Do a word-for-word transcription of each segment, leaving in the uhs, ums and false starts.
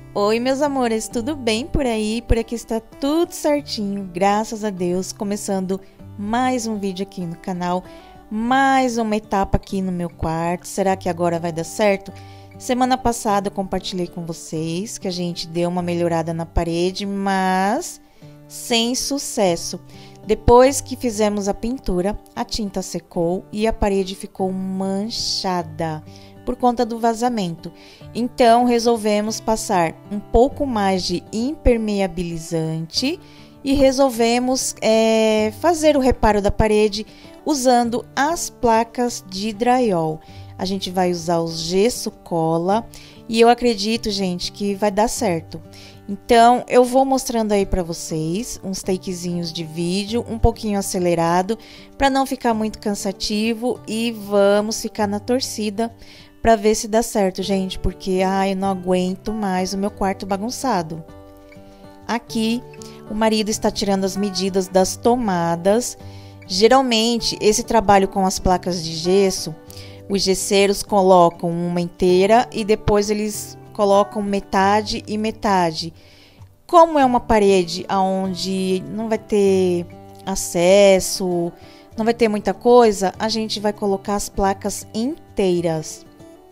Oi, meus amores, tudo bem por aí? Por aqui está tudo certinho, graças a Deus. Começando mais um vídeo aqui no canal, mais uma etapa aqui no meu quarto. Será que agora vai dar certo? Semana passada eu compartilhei com vocês que a gente deu uma melhorada na parede, mas sem sucesso. Depois que fizemos a pintura, a tinta secou e a parede ficou manchada por conta do vazamento. Então resolvemos passar um pouco mais de impermeabilizante e resolvemos é, fazer o reparo da parede usando as placas de drywall. A gente vai usar o gesso cola e eu acredito, gente, que vai dar certo. Então eu vou mostrando aí para vocês uns takezinhos de vídeo, um pouquinho acelerado, para não ficar muito cansativo, e vamos ficar na torcida para ver se dá certo, gente, porque ai, eu não aguento mais o meu quarto bagunçado. Aqui o marido está tirando as medidas das tomadas. Geralmente esse trabalho com as placas de gesso, os gesseiros colocam uma inteira e depois eles colocam metade e metade. Como é uma parede onde não vai ter acesso, não vai ter muita coisa, a gente vai colocar as placas inteiras.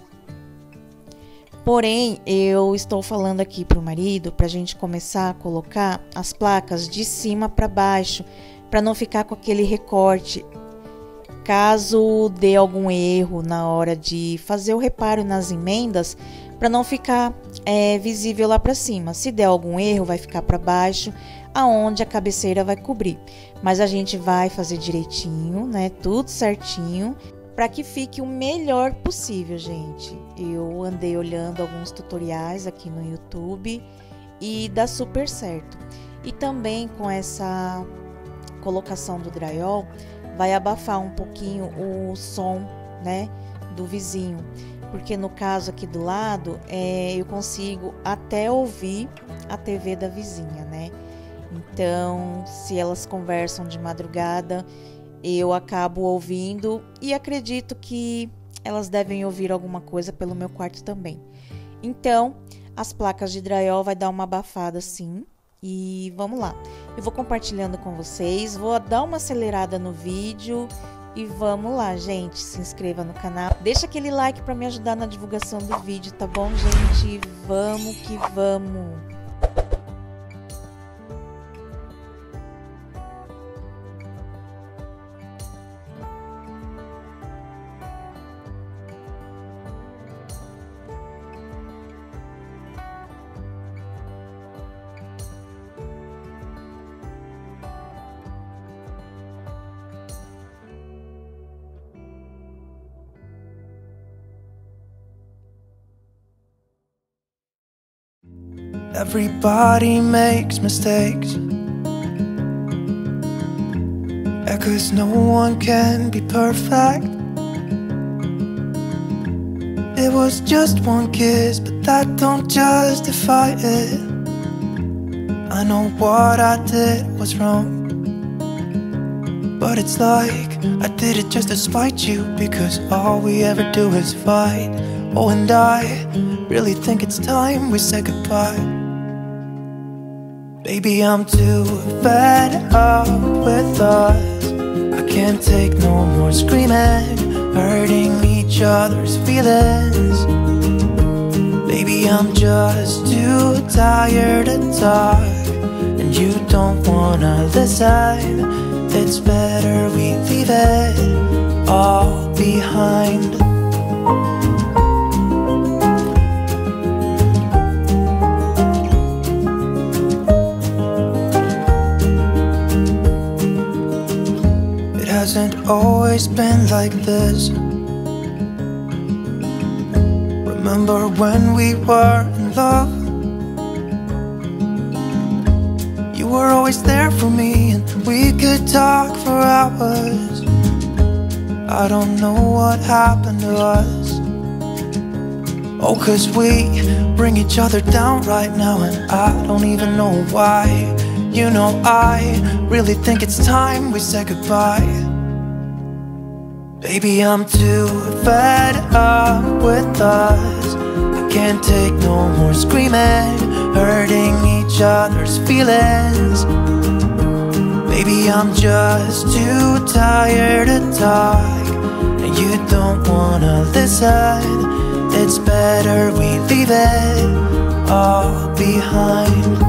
Porém, eu estou falando aqui para o marido para a gente começar a colocar as placas de cima para baixo, para não ficar com aquele recorte. Caso dê algum erro na hora de fazer o reparo nas emendas, para não ficar é, visível lá para cima. Se der algum erro, vai ficar para baixo, aonde a cabeceira vai cobrir. Mas a gente vai fazer direitinho, né? Tudo certinho, para que fique o melhor possível, gente. Eu andei olhando alguns tutoriais aqui no YouTube e dá super certo. E também com essa colocação do drywall, vai abafar um pouquinho o som, né, do vizinho. Porque no caso aqui do lado, é, eu consigo até ouvir a T V da vizinha, né? Então, se elas conversam de madrugada, eu acabo ouvindo e acredito que elas devem ouvir alguma coisa pelo meu quarto também. Então, as placas de drywall vai dar uma abafada sim. E vamos lá. Eu vou compartilhando com vocês, vou dar uma acelerada no vídeo e vamos lá, gente. Se inscreva no canal, deixa aquele like para me ajudar na divulgação do vídeo, tá bom, gente? Vamos que vamos! Everybody makes mistakes, yeah, 'cause no one can be perfect. It was just one kiss, but that don't justify it. I know what I did was wrong, but it's like I did it just to spite you, because all we ever do is fight. Oh, and I really think it's time we say goodbye. Baby, I'm too fed up with us. I can't take no more screaming, hurting each other's feelings. Baby, I'm just too tired to talk, and you don't wanna listen. It's better we leave it all behind. Hasn't always been like this. Remember when we were in love? You were always there for me, and we could talk for hours. I don't know what happened to us. Oh, 'cause we bring each other down right now, and I don't even know why. You know, I really think it's time we say goodbye. Baby, I'm too fed up with us. I can't take no more screaming, hurting each other's feelings. Maybe I'm just too tired to talk, and you don't wanna listen. It's better we leave it all behind.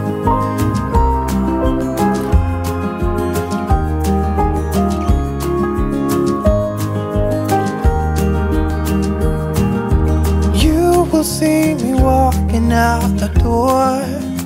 You will see me walking out the door.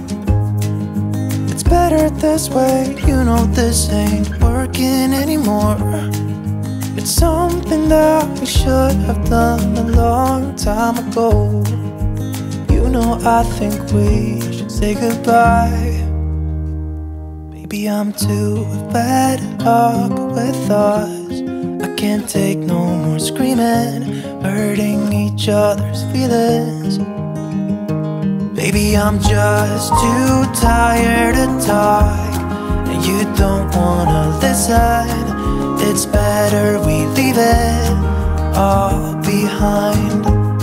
It's better this way, you know this ain't working anymore. It's something that we should have done a long time ago. You know I think we should say goodbye. Maybe I'm too fed up with us. I can't take no more screaming, hurting each other's feelings. Maybe I'm just too tired to talk, and you don't wanna listen. It's better we leave it all behind.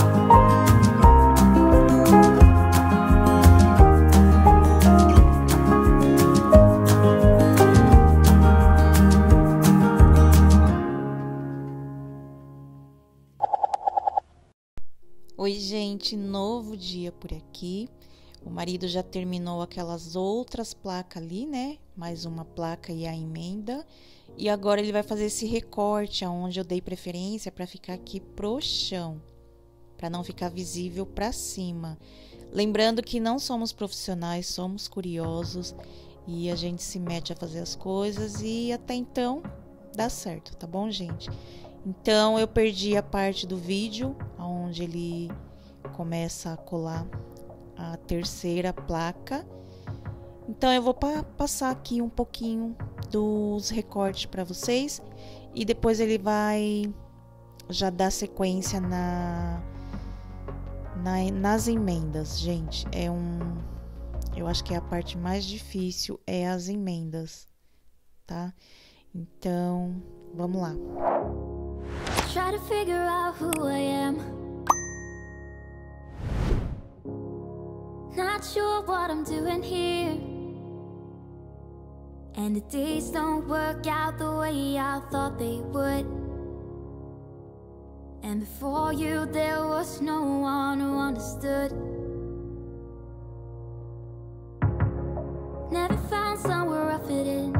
Oi, gente, novo dia por aqui. O marido já terminou aquelas outras placas ali, né? Mais uma placa e a emenda. E agora ele vai fazer esse recorte, aonde eu dei preferência para ficar aqui pro chão, para não ficar visível para cima. Lembrando que não somos profissionais, somos curiosos e a gente se mete a fazer as coisas e até então dá certo, tá bom, gente? Então eu perdi a parte do vídeo onde ele começa a colar a terceira placa. Então eu vou pa passar aqui um pouquinho dos recortes para vocês e depois ele vai já dar sequência na, na nas emendas, gente. É um, eu acho que é a parte mais difícil, é as emendas, tá? Então vamos lá. Try to figure out who I am. Not sure what I'm doing here. And the days don't work out the way I thought they would. And before you there was no one who understood. Never found somewhere I fit in.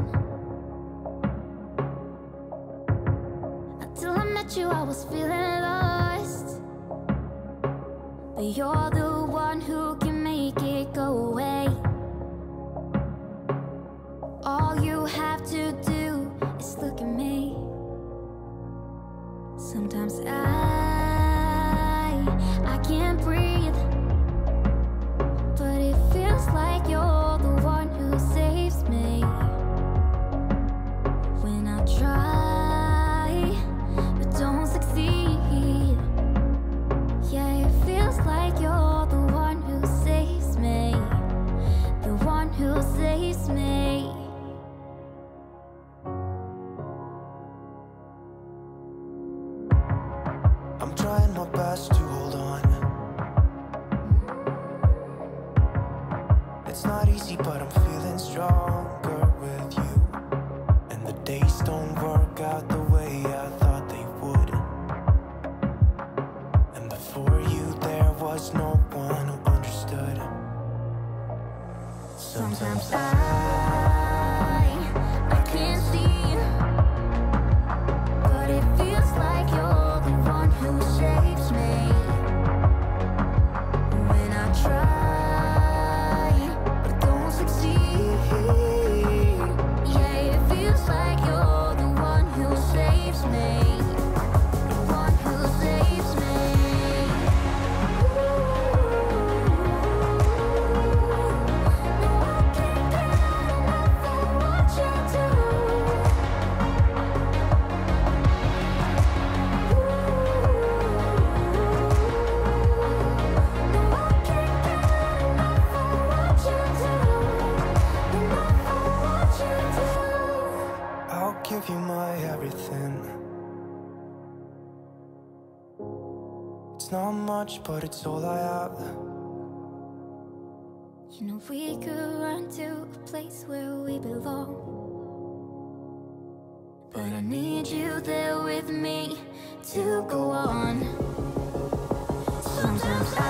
Until I met you I was feeling lost. But you're the one who can make it go away. All you have to do is look at me. Sometimes I, I can't breathe, but it feels like you're the one who saves me. When I try, but don't succeed. Yeah, it feels like you're the one who saves me. The one who saves me. I'm trying my best to hold on. It's not easy, but I'm feeling stronger with you. And the days don't work out the way I thought they would. And before you there was no one who understood. Sometimes I, I can't see, but it feels like you're the one who saves me. When I try, but don't succeed. Yeah, it feels like you're the one who saves me. The one who saves me. No, I can't get much, but it's all I have. You know we could run to a place where we belong, but I need you there with me to go on. Sometimes I,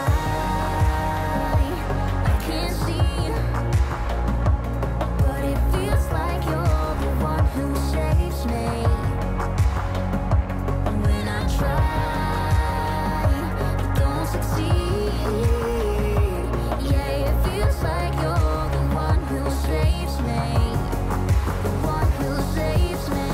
I can't see, but it feels like you're the one who saves me. And when I try, I don't succeed. Yeah, it feels like you're the one who saves me, the one who saves me.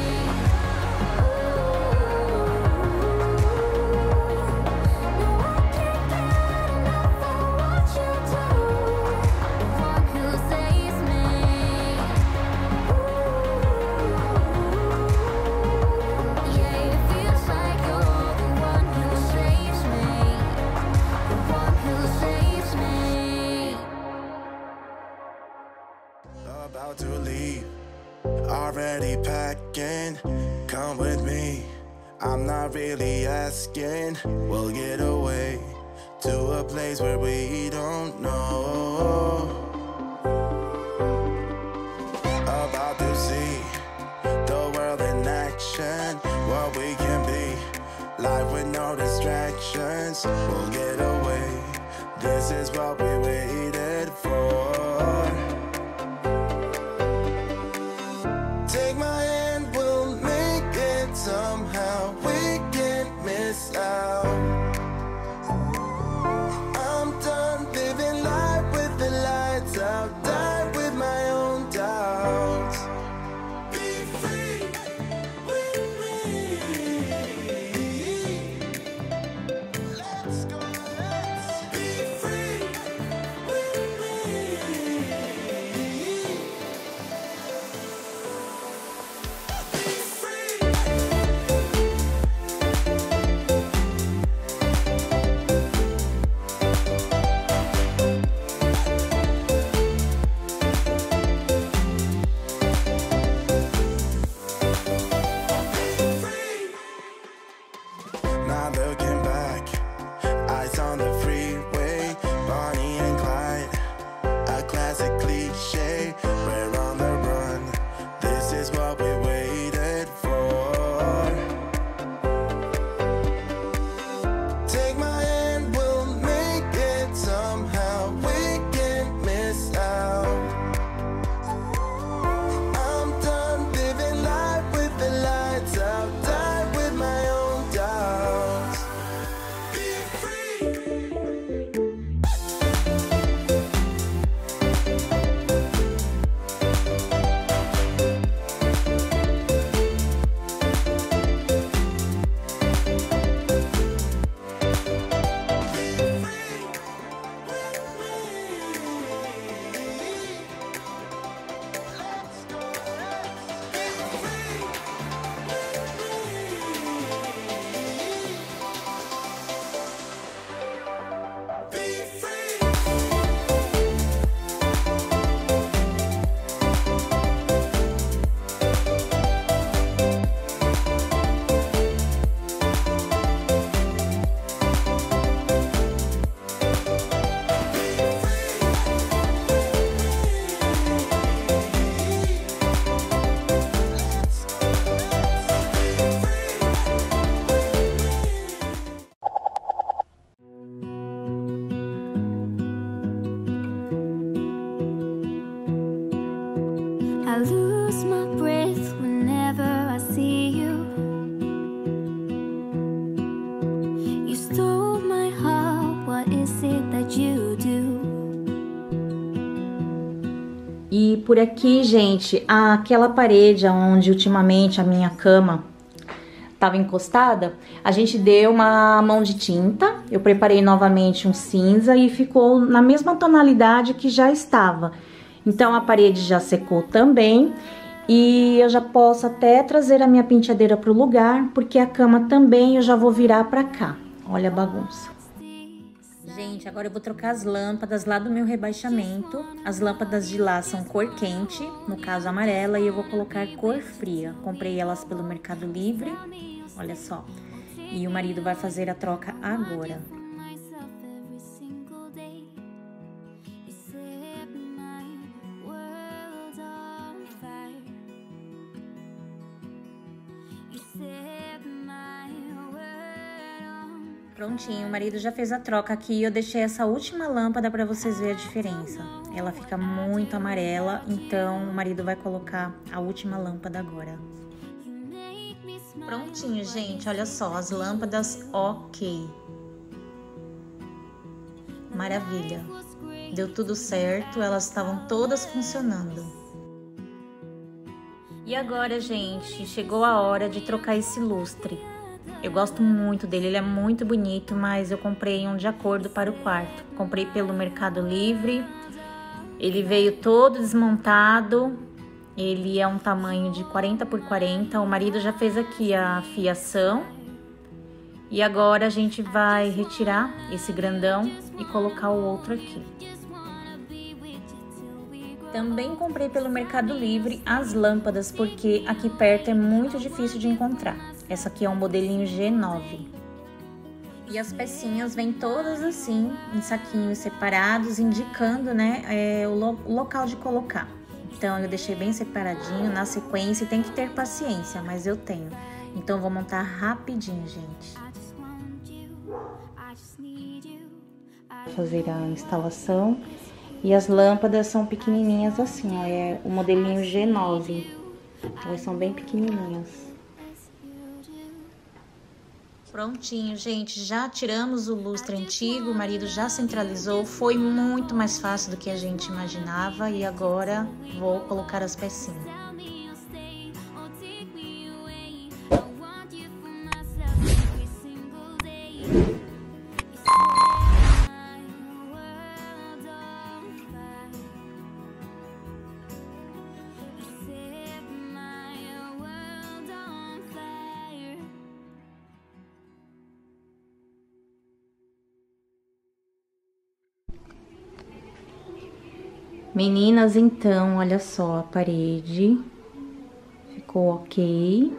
About to leave, already packing. Come with me, I'm not really asking. We'll get away to a place where we don't know. About to see the world in action, what we can be. Life with no distractions, we'll get away. This is what we waited for. Take my hand, we'll make it somehow. We can't miss out. I'm done living life with the lights out. Die with my own doubts. Be free with me. Let's go, let's be free with me. Not looking back, eyes on the freeway, Bonnie and Clyde, a classic cliche. We're on the run, this is what we waited for. Take my hand, we'll make it somehow. We can't miss out. I'm done living life with the lights out. Die with my own doubts. Be free. I lose my breath whenever I see you. You stole my heart, what is it that you do? E por aqui, gente, aquela parede onde ultimamente a minha cama estava encostada, a gente deu uma mão de tinta, eu preparei novamente um cinza e ficou na mesma tonalidade que já estava. Então a parede já secou também e eu já posso até trazer a minha penteadeira para o lugar, porque a cama também eu já vou virar para cá. Olha a bagunça. Gente, agora eu vou trocar as lâmpadas lá do meu rebaixamento. As lâmpadas de lá são cor quente, no caso amarela, e eu vou colocar cor fria. Comprei elas pelo Mercado Livre, olha só. E o marido vai fazer a troca agora. Prontinho, o marido já fez a troca aqui. Eu deixei essa última lâmpada para vocês verem a diferença. Ela fica muito amarela, então o marido vai colocar a última lâmpada agora. Prontinho, gente, olha só, as lâmpadas ok. Maravilha. Deu tudo certo, elas estavam todas funcionando. E agora, gente, chegou a hora de trocar esse lustre. Eu gosto muito dele, ele é muito bonito, mas eu comprei um de acordo para o quarto. Comprei pelo Mercado Livre, ele veio todo desmontado, ele é um tamanho de quarenta por quarenta, o marido já fez aqui a fiação. E agora a gente vai retirar esse grandão e colocar o outro aqui. Também comprei pelo Mercado Livre as lâmpadas, porque aqui perto é muito difícil de encontrar. Essa aqui é um modelinho G nove. E as pecinhas vêm todas assim, em saquinhos separados, indicando, né, é, o, lo o local de colocar. Então eu deixei bem separadinho na sequência, e tem que ter paciência, mas eu tenho. Então eu vou montar rapidinho, gente. Vou fazer a instalação. E as lâmpadas são pequenininhas assim, ó, é o modelinho G nove. Elas são bem pequenininhas. Prontinho, gente, já tiramos o lustre antigo, o marido já centralizou, foi muito mais fácil do que a gente imaginava e agora vou colocar as pecinhas. Meninas, então, olha só, a parede ficou ok.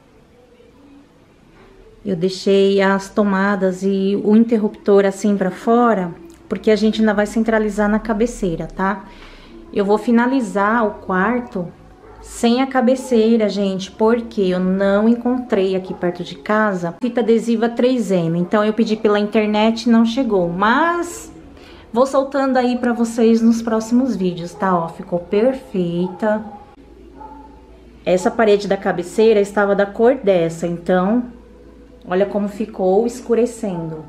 Eu deixei as tomadas e o interruptor assim pra fora, porque a gente ainda vai centralizar na cabeceira, tá? Eu vou finalizar o quarto sem a cabeceira, gente, porque eu não encontrei aqui perto de casa fita adesiva três M. Então eu pedi pela internet e não chegou, mas vou soltando aí pra vocês nos próximos vídeos, tá? Ó, ficou perfeita. Essa parede da cabeceira estava da cor dessa, então olha como ficou escurecendo.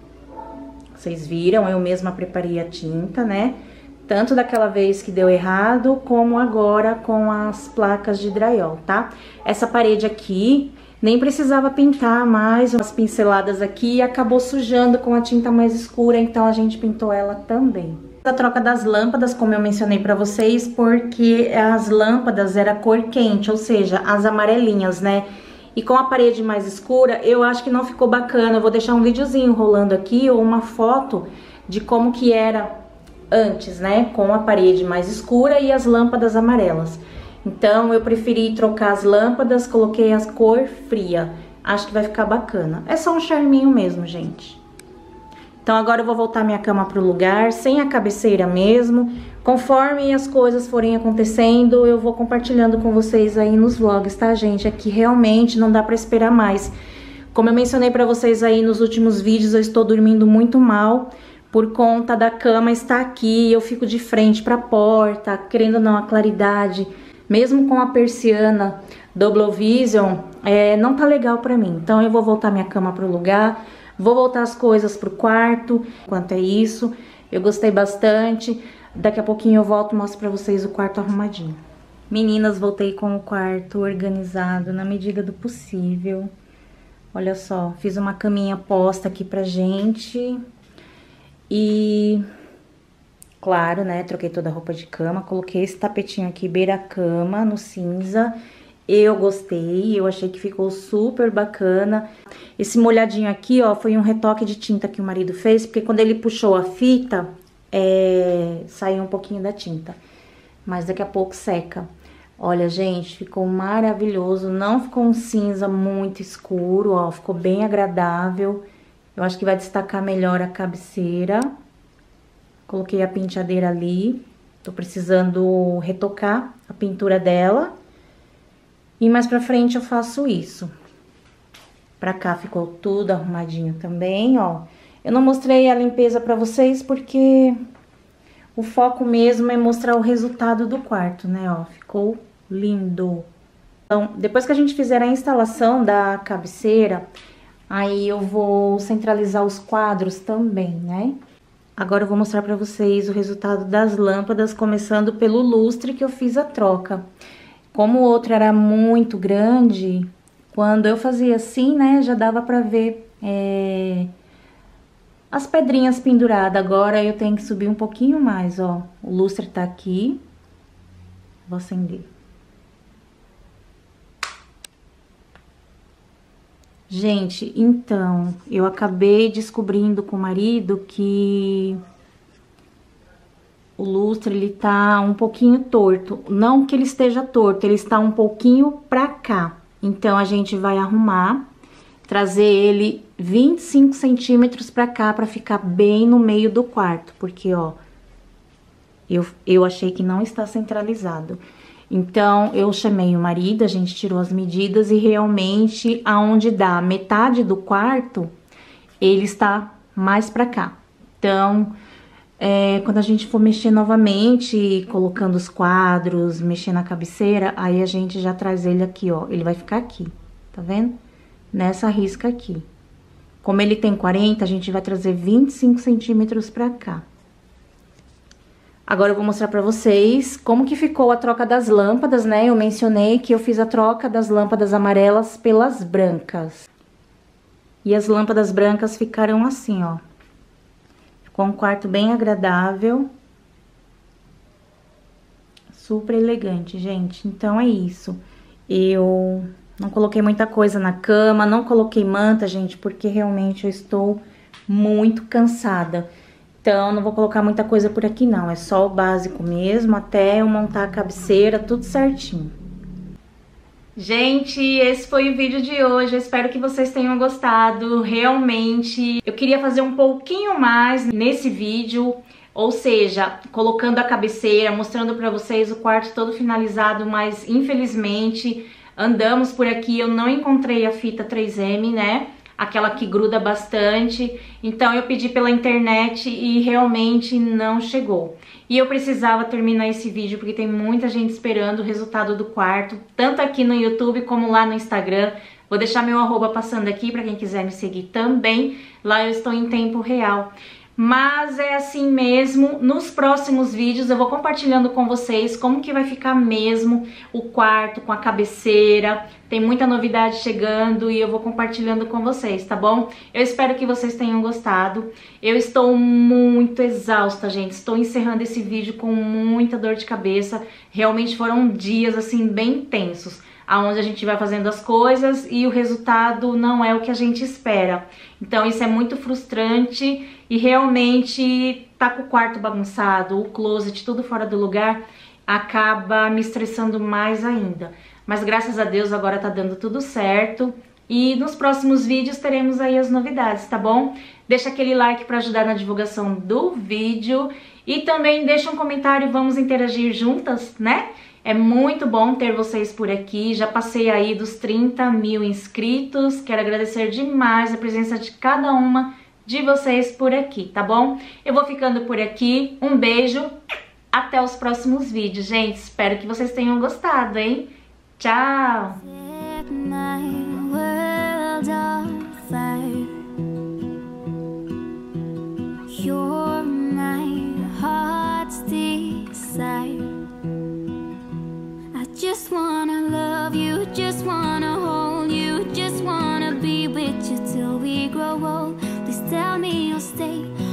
Vocês viram, eu mesma preparei a tinta, né? Tanto daquela vez que deu errado, como agora com as placas de drywall, tá? Essa parede aqui nem precisava pintar mais, umas pinceladas aqui, e acabou sujando com a tinta mais escura, então a gente pintou ela também. A troca das lâmpadas, como eu mencionei pra vocês, porque as lâmpadas era cor quente, ou seja, as amarelinhas, né? E com a parede mais escura, eu acho que não ficou bacana. Eu vou deixar um videozinho rolando aqui, ou uma foto de como que era antes, né? Com a parede mais escura e as lâmpadas amarelas. Então, eu preferi trocar as lâmpadas, coloquei as cor fria. Acho que vai ficar bacana. É só um charminho mesmo, gente. Então, agora eu vou voltar minha cama pro lugar, sem a cabeceira mesmo. Conforme as coisas forem acontecendo, eu vou compartilhando com vocês aí nos vlogs, tá, gente? Aqui realmente não dá pra esperar mais. Como eu mencionei pra vocês aí nos últimos vídeos, eu estou dormindo muito mal por conta da cama estar aqui. Eu fico de frente pra porta, querendo ou não, a claridade, mesmo com a persiana Double Vision, é, não tá legal pra mim. Então eu vou voltar minha cama pro lugar, vou voltar as coisas pro quarto. Enquanto é isso, eu gostei bastante. Daqui a pouquinho eu volto e mostro pra vocês o quarto arrumadinho. Meninas, voltei com o quarto organizado na medida do possível. Olha só, fiz uma caminha posta aqui pra gente. E, claro, né, troquei toda a roupa de cama. Coloquei esse tapetinho aqui, beira-cama, no cinza. Eu gostei, eu achei que ficou super bacana. Esse molhadinho aqui, ó, foi um retoque de tinta que o marido fez, porque quando ele puxou a fita, é, saiu um pouquinho da tinta. Mas daqui a pouco seca. Olha, gente, ficou maravilhoso. Não ficou um cinza muito escuro, ó, ficou bem agradável. Eu acho que vai destacar melhor a cabeceira. Coloquei a penteadeira ali. Tô precisando retocar a pintura dela. E mais pra frente eu faço isso. pra cá ficou tudo arrumadinho também, ó. Eu não mostrei a limpeza pra vocês porque o foco mesmo é mostrar o resultado do quarto, né, ó. Ficou lindo. Então, depois que a gente fizer a instalação da cabeceira, aí eu vou centralizar os quadros também, né? Agora eu vou mostrar pra vocês o resultado das lâmpadas, começando pelo lustre que eu fiz a troca. Como o outro era muito grande, quando eu fazia assim, né, já dava pra ver é, as pedrinhas penduradas. Agora eu tenho que subir um pouquinho mais, ó. O lustre tá aqui. Vou acender. Gente, então, eu acabei descobrindo com o marido que o lustre, ele tá um pouquinho torto. Não que ele esteja torto, ele está um pouquinho pra cá. Então, a gente vai arrumar, trazer ele vinte e cinco centímetros pra cá, pra ficar bem no meio do quarto. Porque, ó, eu, eu achei que não está centralizado. Então, eu chamei o marido, a gente tirou as medidas e realmente, aonde dá metade do quarto, ele está mais pra cá. Então, é, quando a gente for mexer novamente, colocando os quadros, mexer na cabeceira, aí a gente já traz ele aqui, ó. Ele vai ficar aqui, tá vendo? Nessa risca aqui. Como ele tem quarenta, a gente vai trazer vinte e cinco centímetros pra cá. Agora eu vou mostrar pra vocês como que ficou a troca das lâmpadas, né? Eu mencionei que eu fiz a troca das lâmpadas amarelas pelas brancas. E as lâmpadas brancas ficaram assim, ó. Ficou um quarto bem agradável. Super elegante, gente. Então, é isso. Eu não coloquei muita coisa na cama, não coloquei manta, gente, porque realmente eu estou muito cansada. Então, não vou colocar muita coisa por aqui, não. É só o básico mesmo, até eu montar a cabeceira, tudo certinho. Gente, esse foi o vídeo de hoje. Eu espero que vocês tenham gostado. Realmente, eu queria fazer um pouquinho mais nesse vídeo. Ou seja, colocando a cabeceira, mostrando pra vocês o quarto todo finalizado. Mas, infelizmente, andamos por aqui. Eu não encontrei a fita três M, né? Aquela que gruda bastante, então eu pedi pela internet e realmente não chegou. E eu precisava terminar esse vídeo porque tem muita gente esperando o resultado do quarto, tanto aqui no YouTube como lá no Instagram. Vou deixar meu arroba passando aqui para quem quiser me seguir também, lá eu estou em tempo real. Mas é assim mesmo, nos próximos vídeos eu vou compartilhando com vocês como que vai ficar mesmo o quarto com a cabeceira. Tem muita novidade chegando e eu vou compartilhando com vocês, tá bom? Eu espero que vocês tenham gostado. Eu estou muito exausta, gente. Estou encerrando esse vídeo com muita dor de cabeça. Realmente foram dias, assim, bem tensos, aonde a gente vai fazendo as coisas e o resultado não é o que a gente espera. Então isso é muito frustrante e realmente tá com o quarto bagunçado, o closet tudo fora do lugar, acaba me estressando mais ainda. Mas graças a Deus agora tá dando tudo certo e nos próximos vídeos teremos aí as novidades, tá bom? Deixa aquele like para ajudar na divulgação do vídeo e também deixa um comentário, vamos interagir juntas, né? É muito bom ter vocês por aqui, já passei aí dos trinta mil inscritos, quero agradecer demais a presença de cada uma de vocês por aqui, tá bom? Eu vou ficando por aqui, um beijo, até os próximos vídeos, gente, espero que vocês tenham gostado, hein? Tchau! Just wanna love you, just wanna hold you, just wanna be with you till we grow old. Please tell me you'll stay.